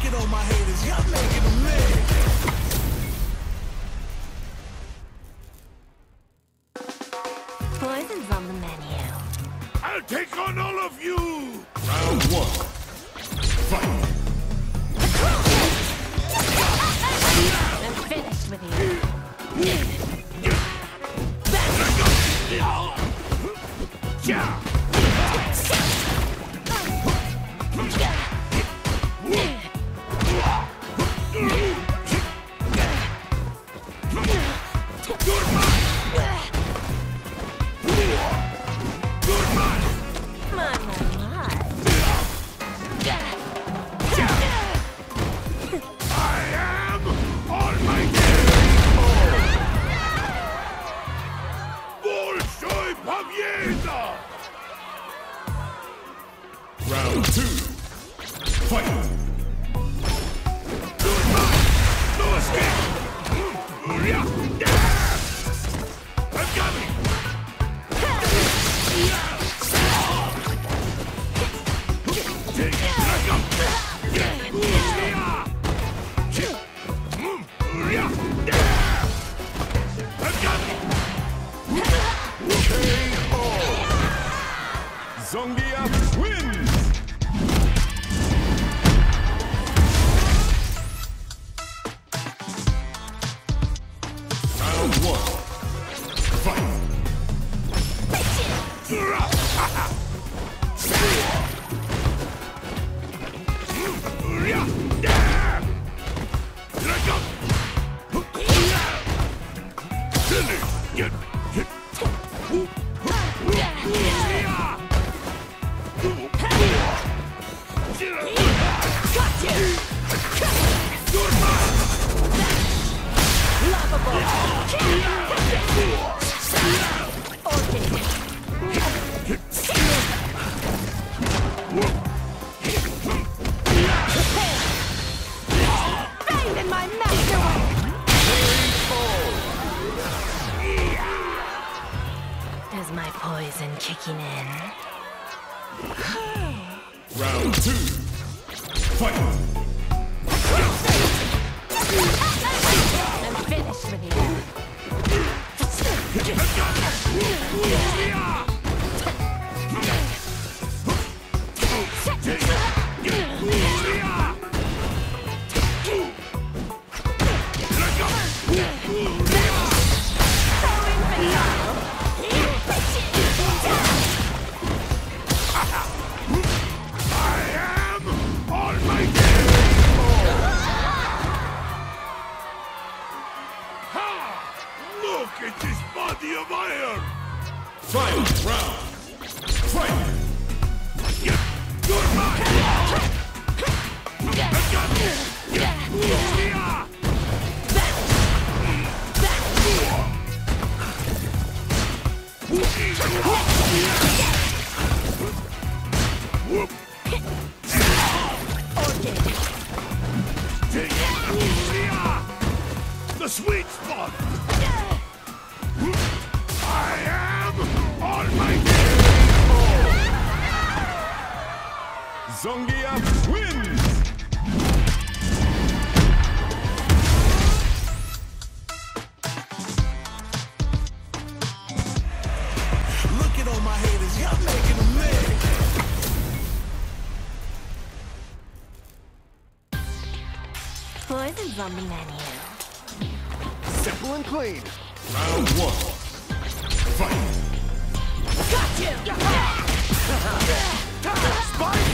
at all my haters, y'all making them mad. Poison's on the menu. I'll take on all of you! Round one. Fight! I'm finished with you. Round two. Fight! No escape! I'm coming! Zongia wins! Round one. Fight! Is my poison kicking in? Round two. Fight! I'm finished with you. Look at this body of iron! Final round! Fight! You're mine! The sweet spot! I am Almighty! Zongia wins! Look at all my haters, y'all making them mad. Poison's on the menu. Simple and clean. Round one. Fight! Got you! Spike!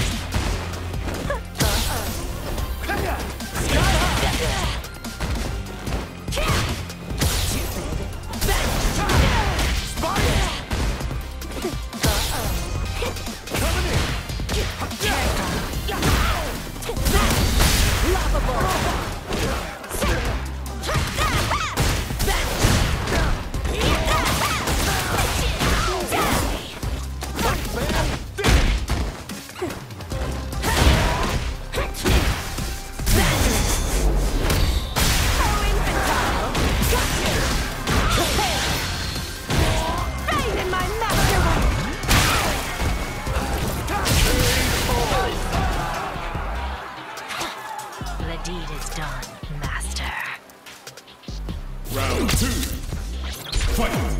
deed is done, master. Round 2. Fight!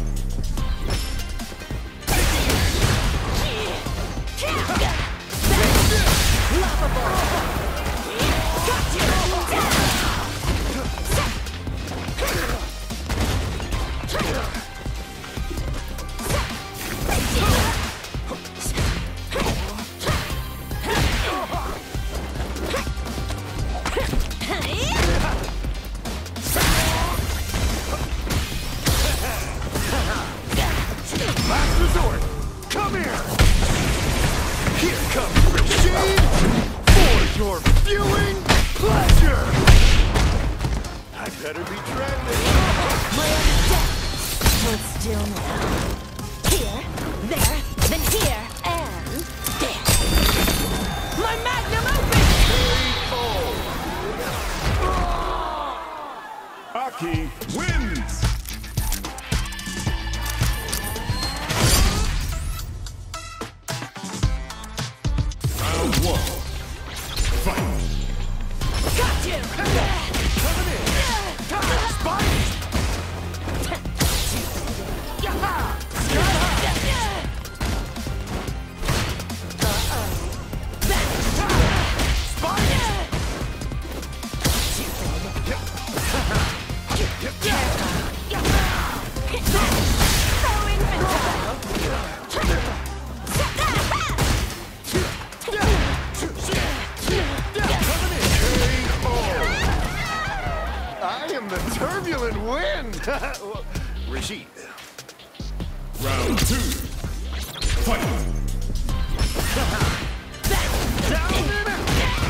Last resort! Come here! Here comes Rashid for your viewing pleasure! I better be trending. My own death. Hold still now. Here, there, then here, and there. My magnum opus! Aki wins! Round 1. Fight! Got you! Coming in! Spike! I am the turbulent wind! Rashid. Round 2. Fight! Down and out!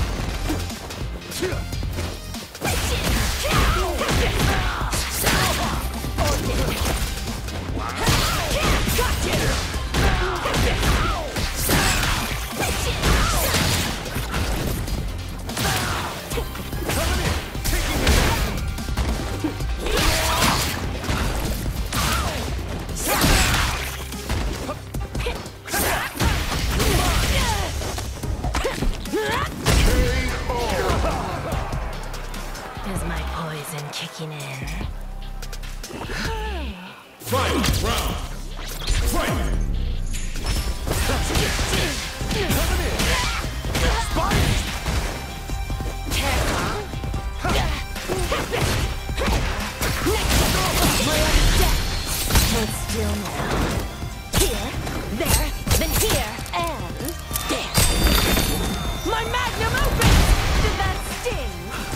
Is my poison kicking in? Fight! Round! Fight! Hold still now. Here, there, then here, and there. My magnum opus! Did that sting?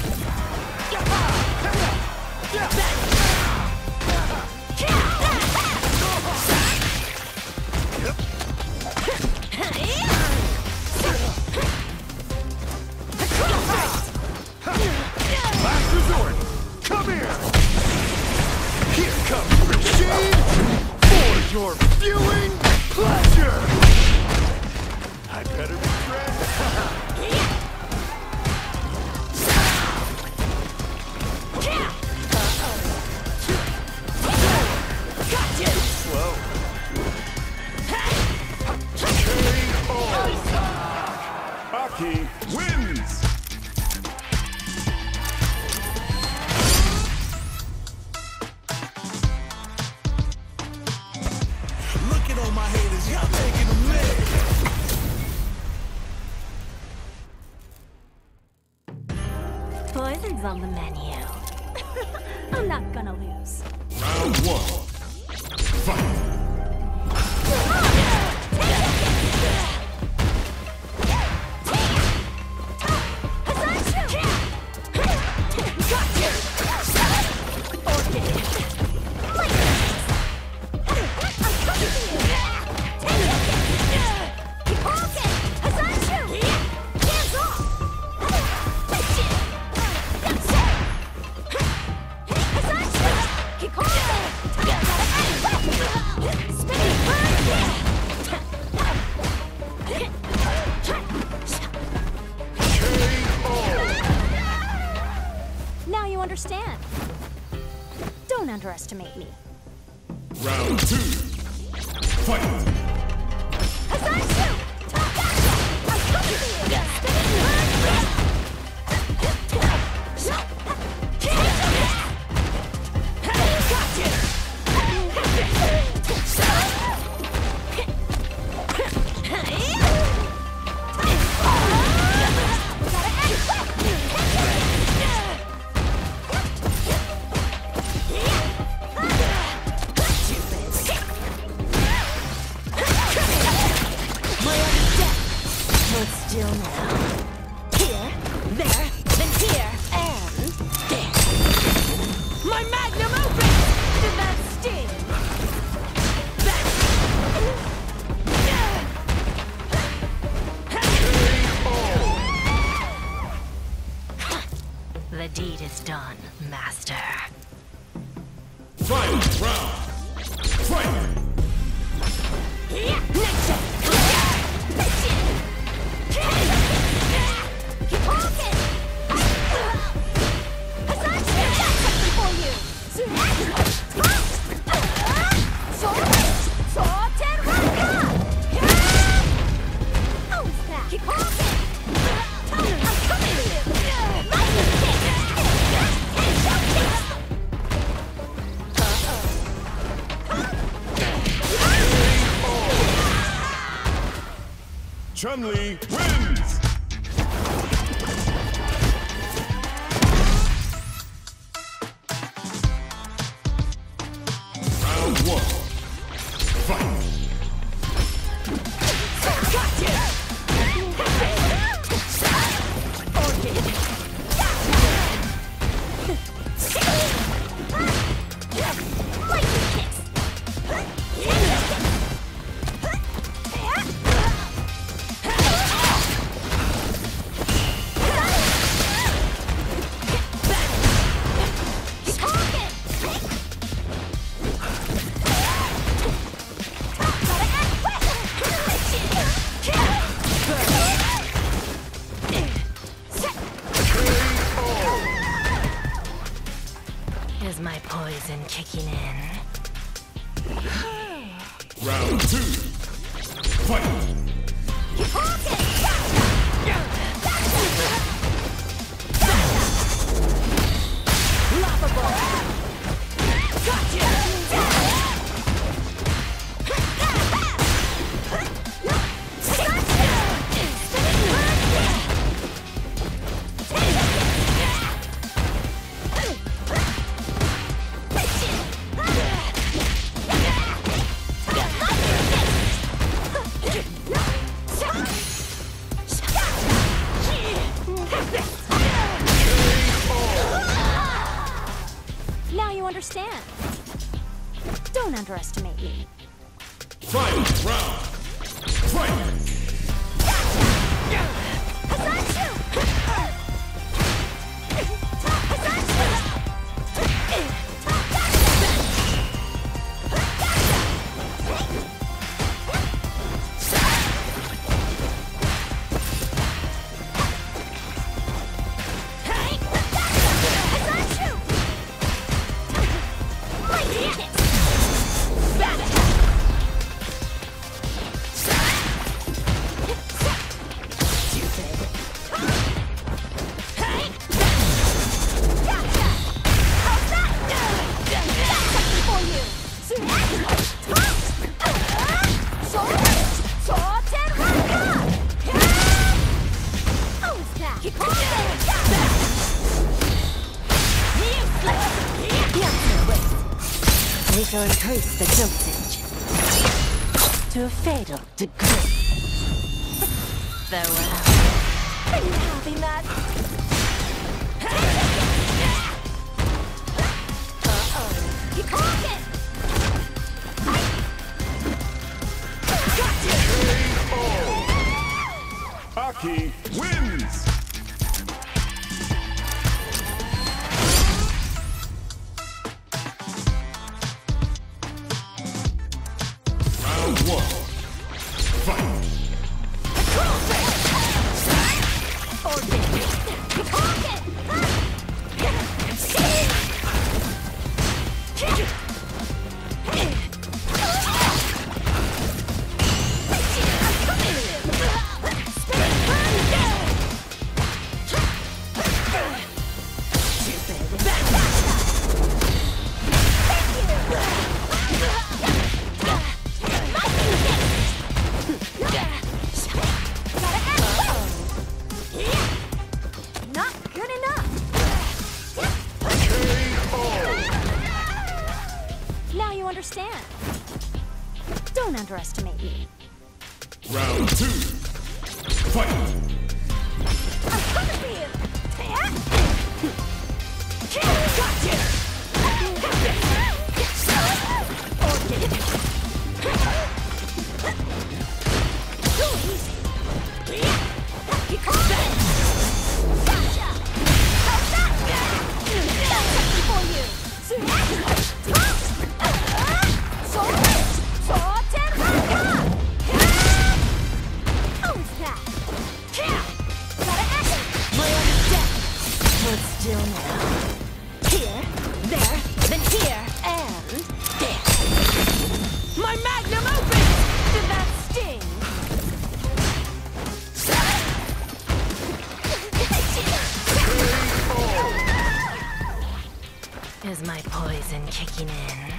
Last resort! Come here! Here comes Rashid for your viewing pleasure! I better be trending. Slow. Aki wins! Look at all my haters, y'all making them mad. Poison's on the menu. I'm not gonna lose. Round 1. Fight! Now you understand. Don't underestimate me. Round 2. Fight! The deed is done, master. Final round. Fight! Keep walking! Chun-Li wins! Round one. Fight! Is my poison kicking in? Round two. Fight! Now you understand. Don't underestimate me. Final round. Fight! We shall increase the dosage to a fatal degree. Farewell. Are you happy, Matt? Keep walking! Aki wins! Round one. Fight! Not good enough. Now you understand. Don't underestimate me. Round two. Fight! I'm coming for you. Gotcha. Too easy. Keep coming. Gotcha. How's that? Is my poison kicking in?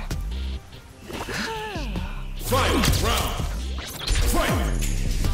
Final round. Fight!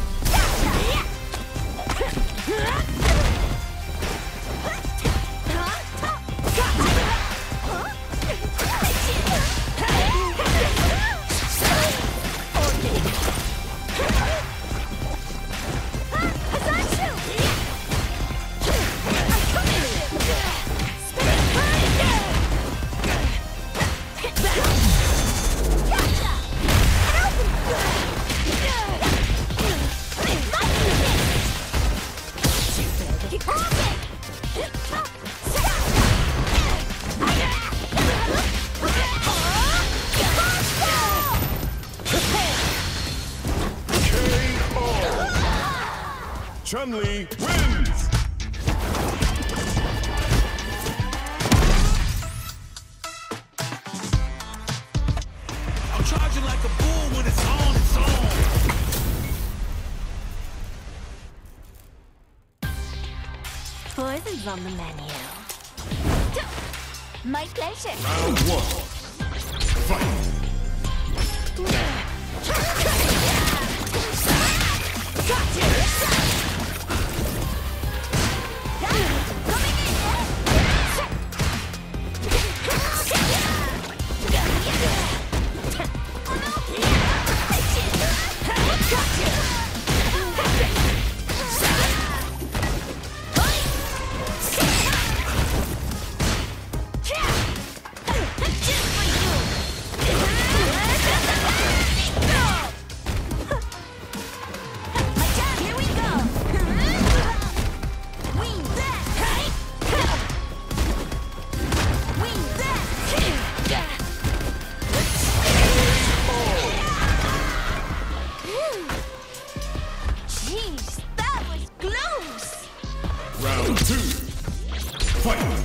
Chun-Li wins! I'm charging like a bull when it's on, it's on. Poison's on the menu. My pleasure. Round one. Fight! Jeez, that was close! Round two. Fight!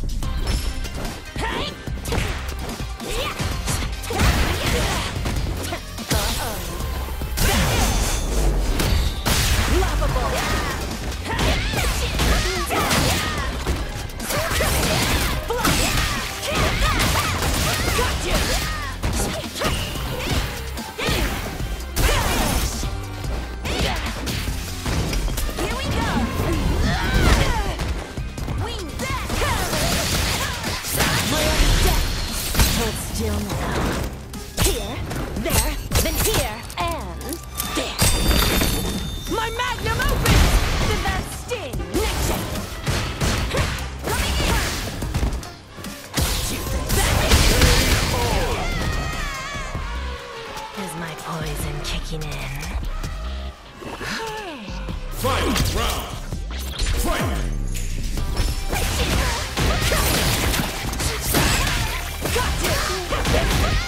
Still now. Here, there, then here, and there. My magnum opens! Did that sting? Next check. Coming in! Is my poison kicking in? Final round. Fight! Got you!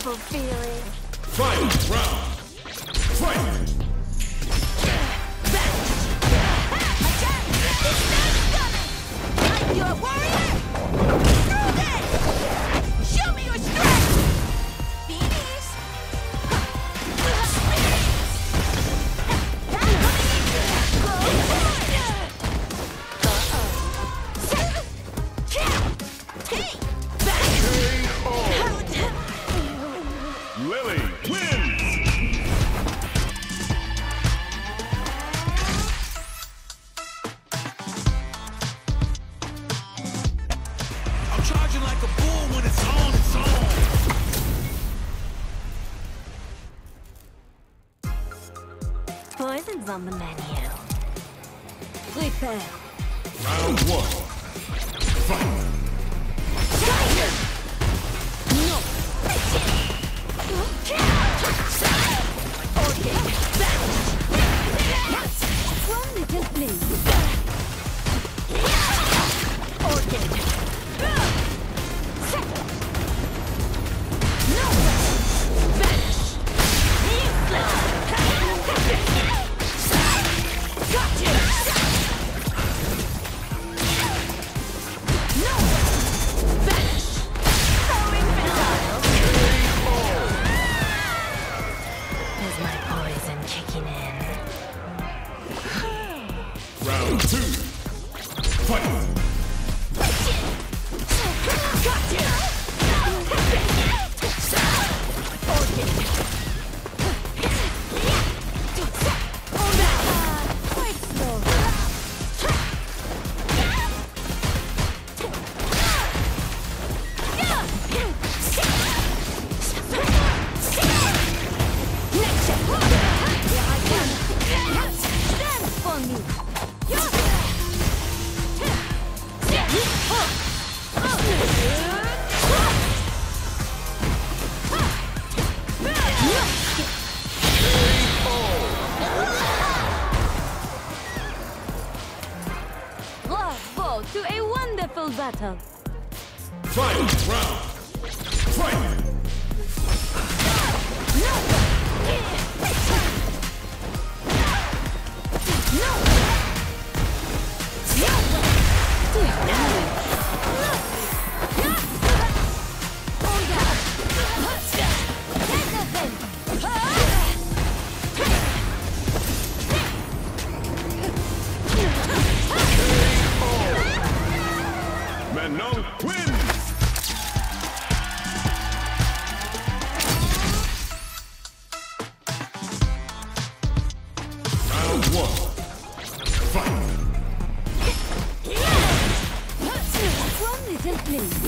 wonderful feeling. Final round. Fight! Are you a warrior? Through this! Show me your strength! Beanies! Lily wins! I'm charging like a bull when it's on, it's on. Poison's on the menu. Prepare. Round one. Fight! No! One little please. Orchid. No! Vanish! Useless! Got you! No! Vanish! Throwing missile! Is my poison kicking in? Round two. Fight! Gotcha! Orchid! Quite slow. Stand for me. Bravo to a wonderful battle. Final round. Fight! Manon wins! Round one. Fight! One little please.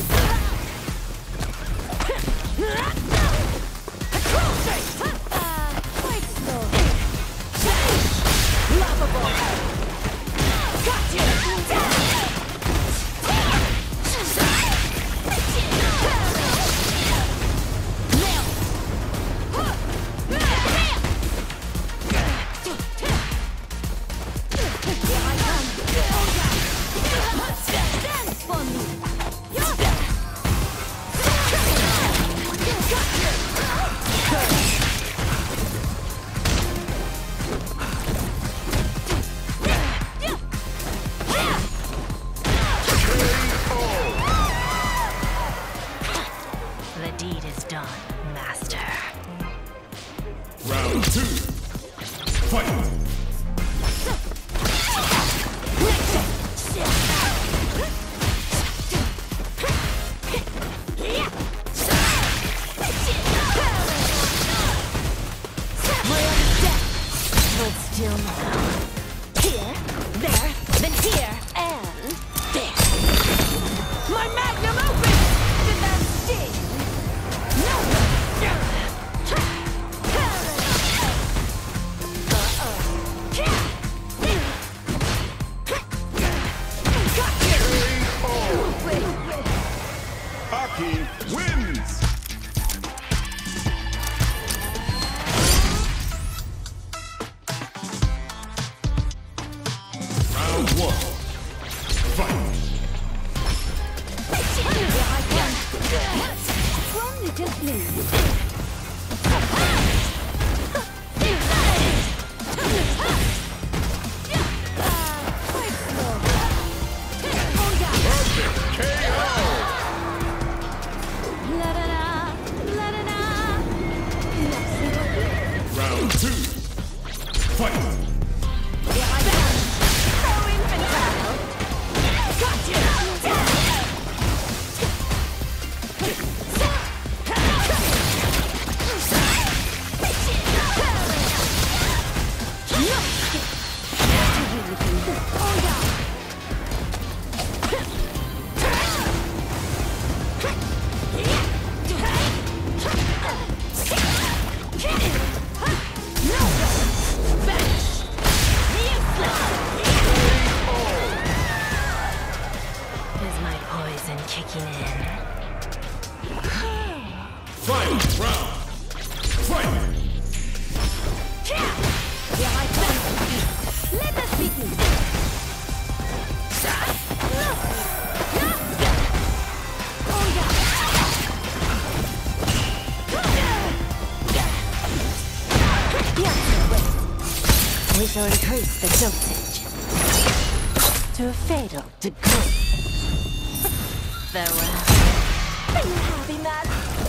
Quite slow. Lovable. Got you. Dance for me. The deed is done, master. Round two. Fight! Still now. Here, there, then here, and there. My magnum opus! Did that sting? No! Aki wins! Round one. Fight! One little please. Fight! Here I come. So infantile. Gotcha. Is my poison kicking in? Final round! Fight! Here I come. Let us begin. We shall increase the dosage to a fatal degree. Farewell. Are you happy, man?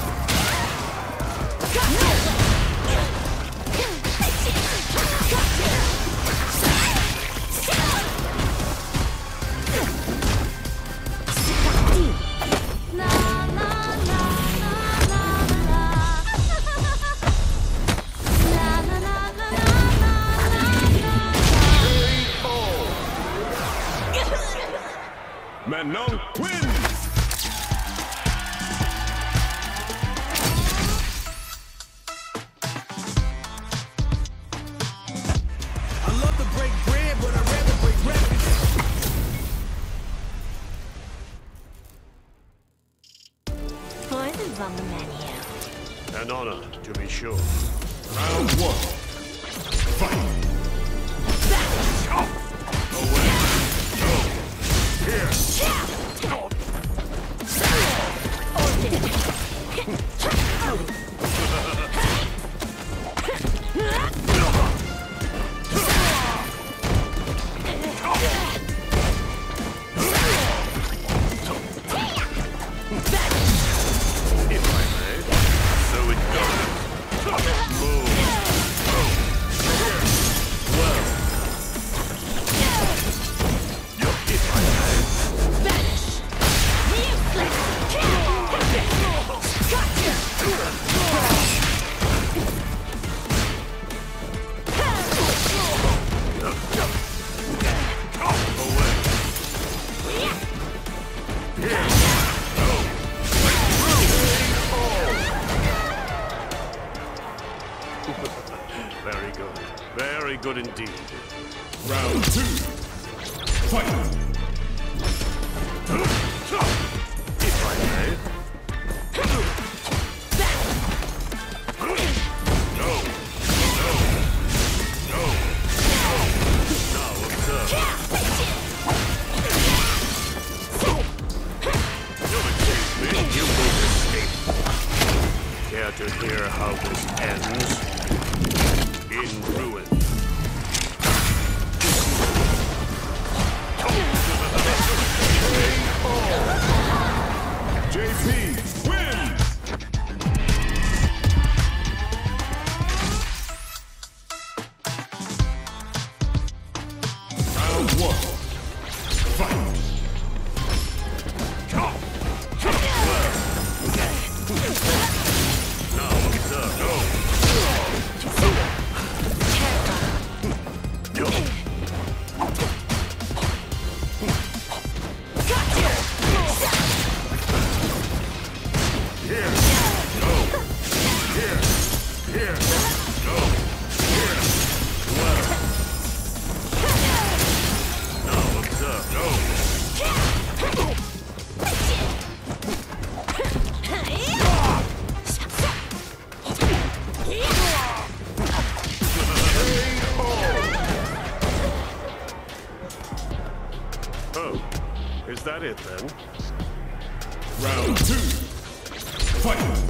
Manon wins! I love to break bread, but I'd rather break records. Poison's on the menu. An honor, to be sure. Round one. Fight! If I may, so it goes. Move. Well. If I may. Very good. Very good indeed. Round two. Fight! If I may. Now observe. You'll excuse me. You won't escape. Care to hear how this ends? In ruin. JP wins! Round one. Fight! Now observe. Oh, is that it then? Round two. Fight!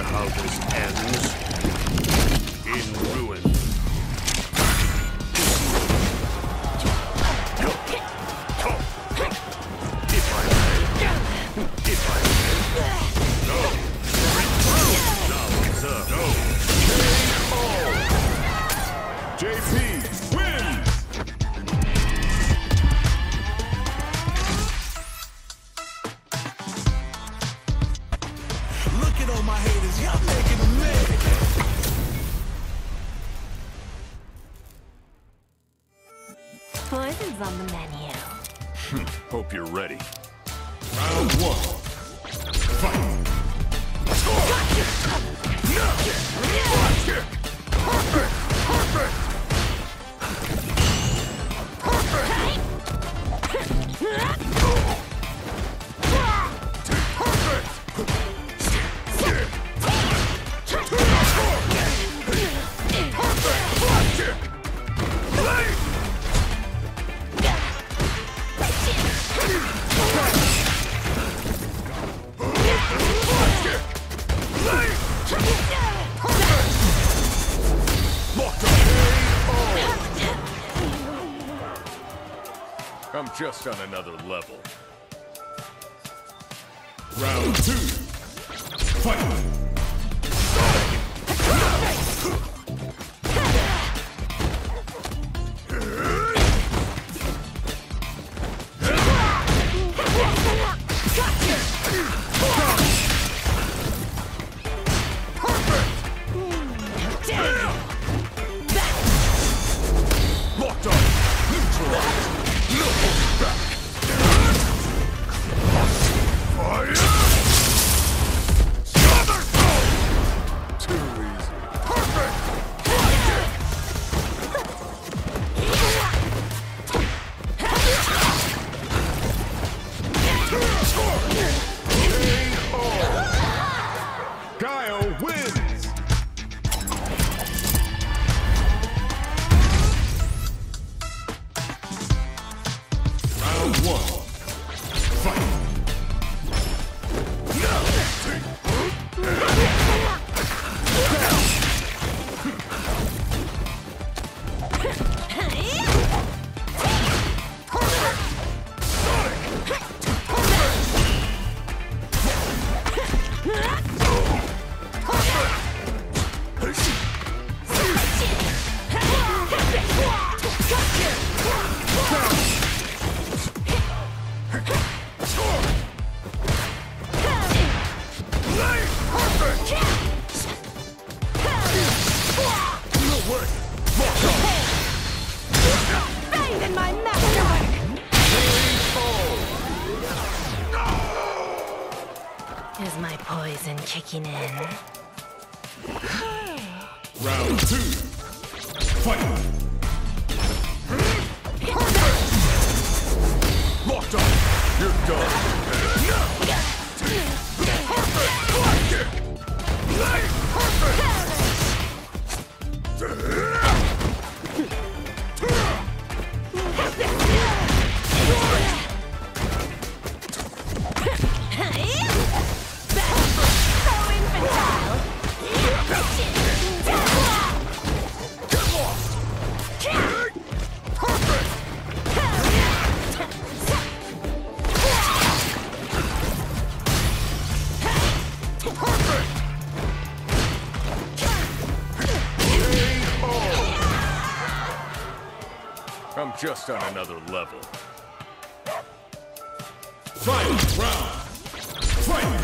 hear how this ends? In ruin. If I may. No. Now it's up. No. JP wins! Look at all my haters, y'all making a mad. Poison's on the menu. Hope you're ready. Round 1. Fight! I'm just on another level. Round 2. Fight! Locked on. Neutralized. No holding back. Fire! Somersault! Too easy. Perfect! Guile wins! Round 1. Fight! Bang in my masterwork! Is my poison kicking in? Round 2. Fight! Locked on. You're done. I'm just on another level. Final round! Fight!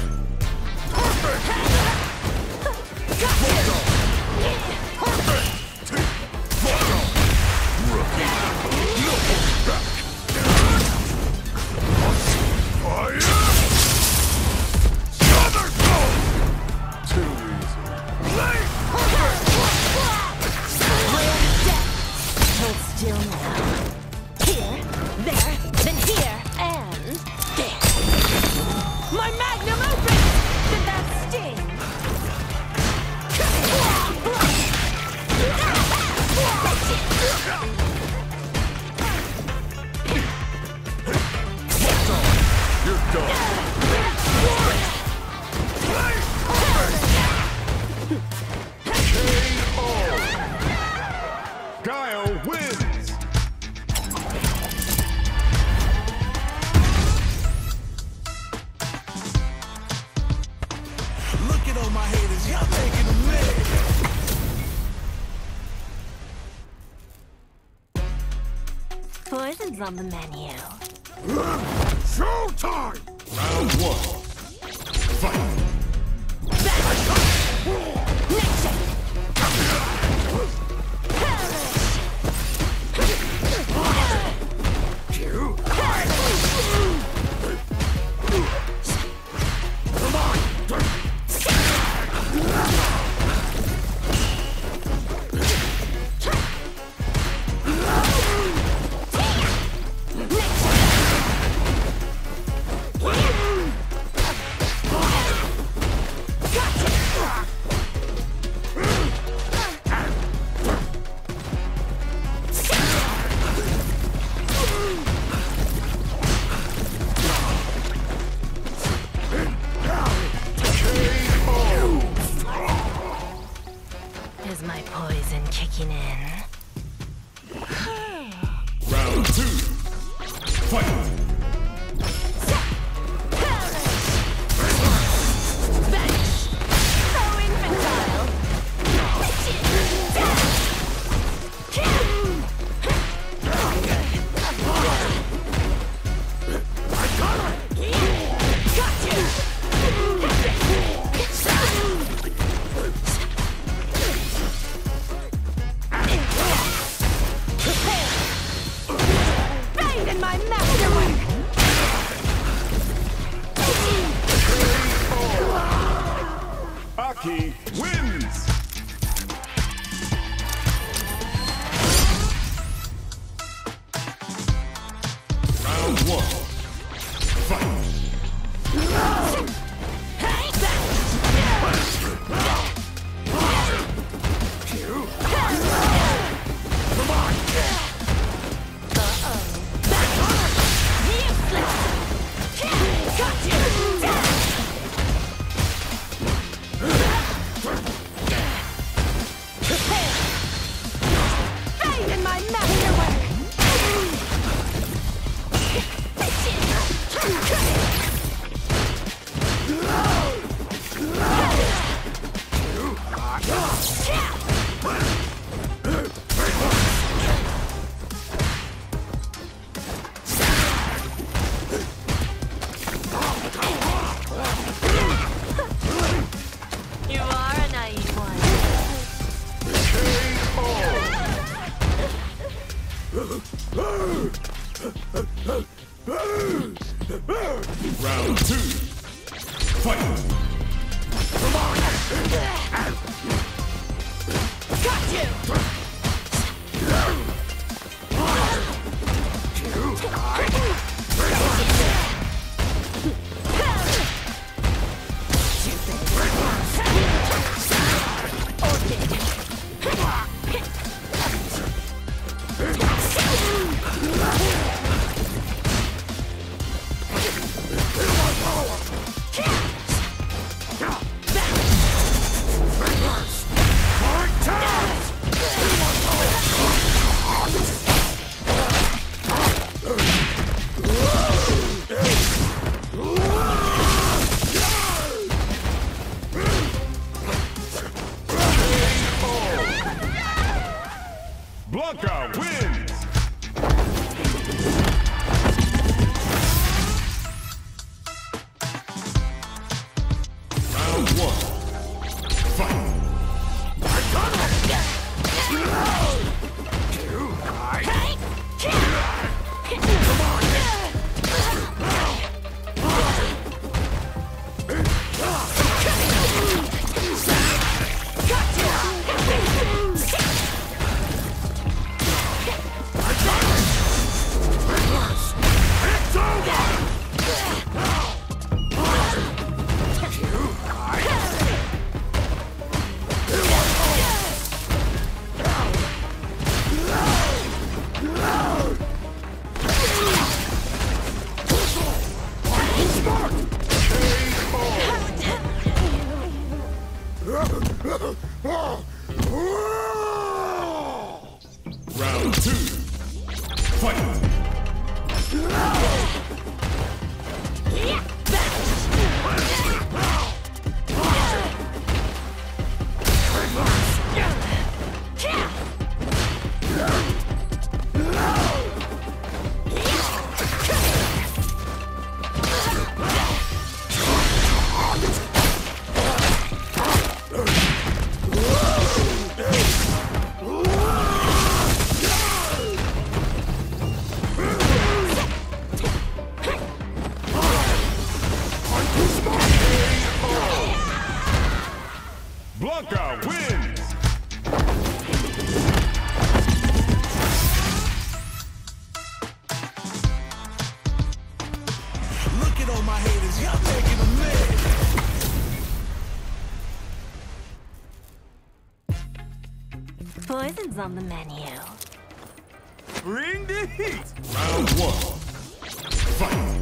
Still now. Here, there, then here, and there. Look at all my haters, y'all taking a minute. Poison's on the menu. Showtime! Round one. Fight. Is my poison kicking in? Round two. Fight. Aki wins! Round one. Fight! You are a naive one. Round two. Fight! Got you! Blanca wins! Round one. Fight! Blanca wins! Look at all my haters, y'all making a mess. Poison's on the menu. Bring the heat. Round one. Fight.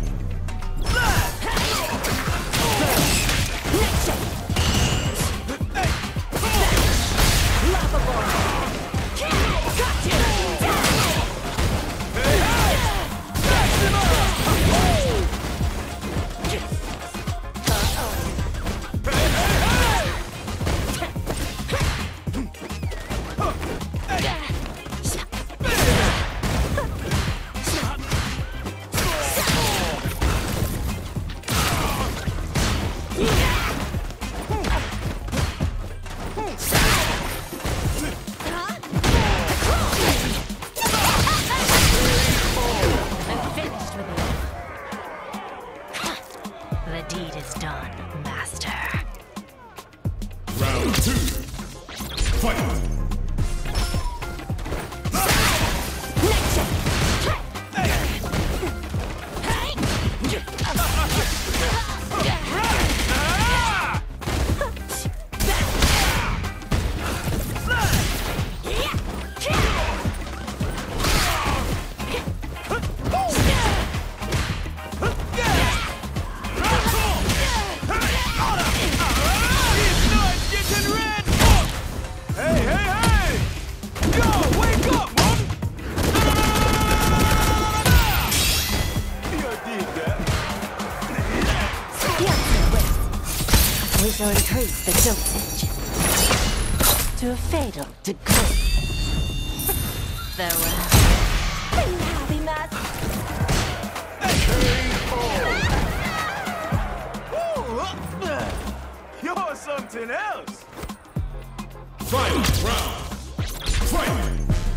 The deed is done, Master. Round two. Fight. We shall increase the dosage to a fatal degree. Farewell. Are you happy, Master? You're something else. Final round. Fight.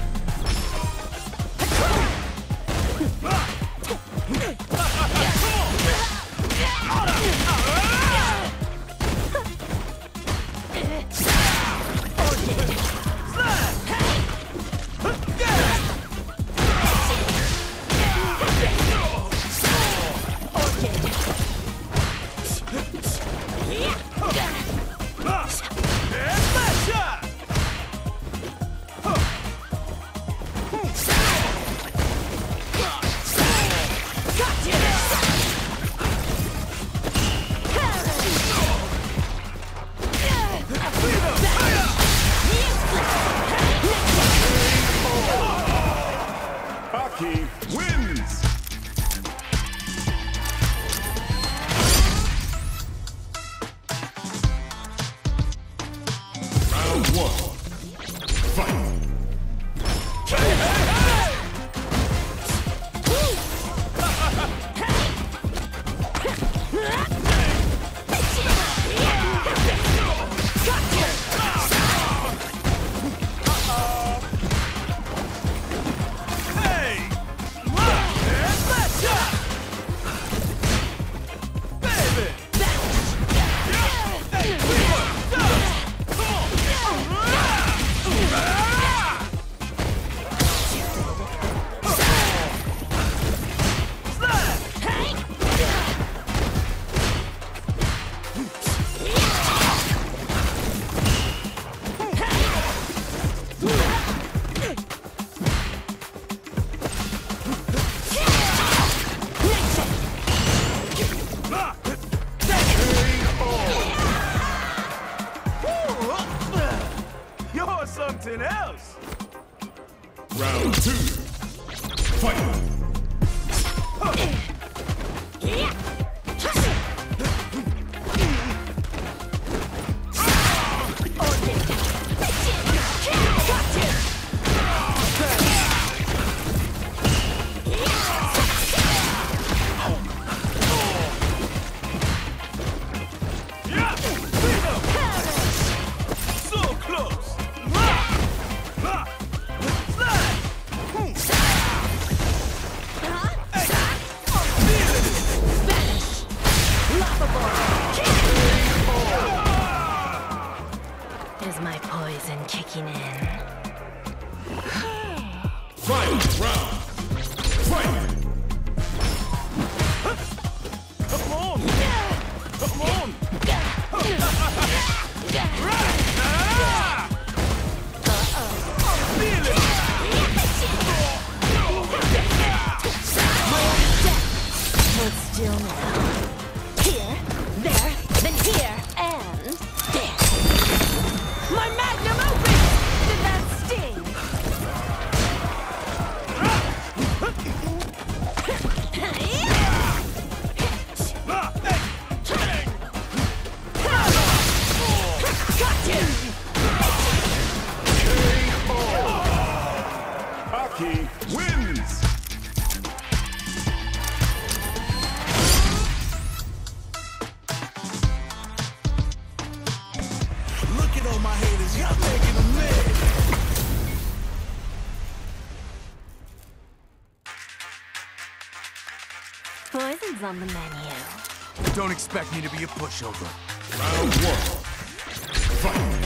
Aki wins! Round one. Fight. You're something else. Round two. Fight. So close. still now. Here, there, then here, and there. My magnum opus! Did that sting? Aki wins! Look at all my haters, y'all making them mad. Poison's on the menu. Don't expect me to be a pushover. Round one. Fight!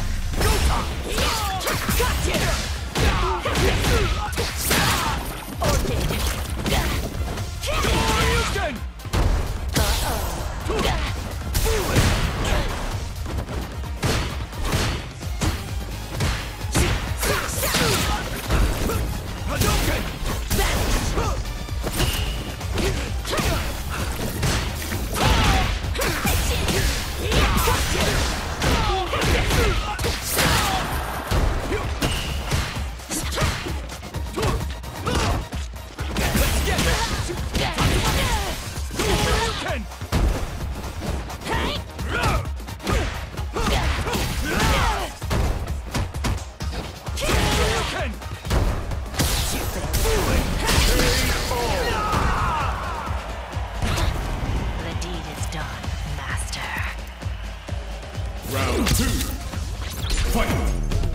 The deed is done, Master. Round two. Fight!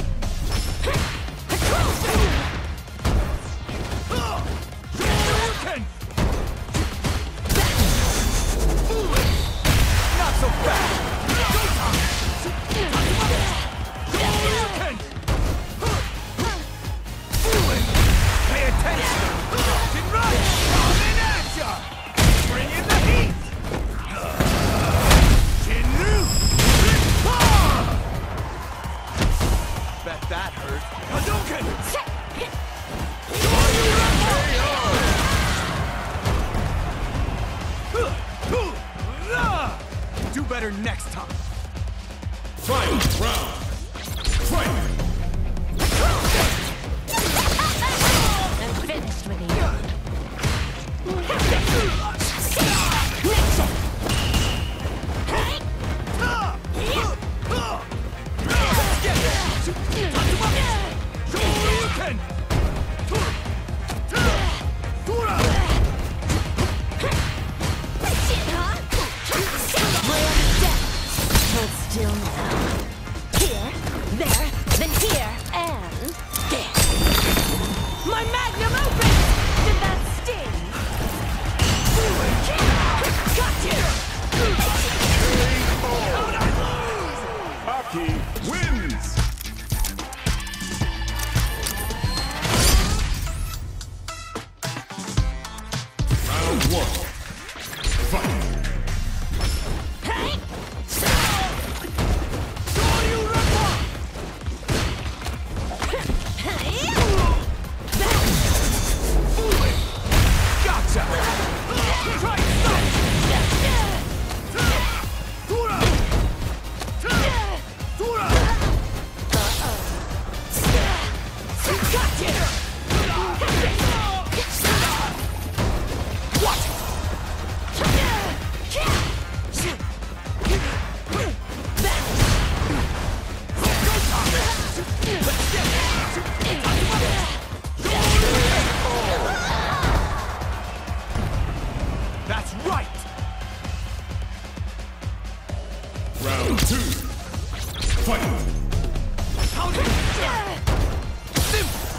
Not so fast! Pay attention! Get right! Coming at ya! Bring in the heat! Shinru! Bet that hurt. Hadouken! Do better next time. Final round! Fight! I'm finished with you. Shoryuken! Hold still now. Here, there, then here, and there. My magnum opus! Did that sting? Got you! Aki wins! Round one. Fight! Gotcha! Try That's right! Round two. Fight! Simple!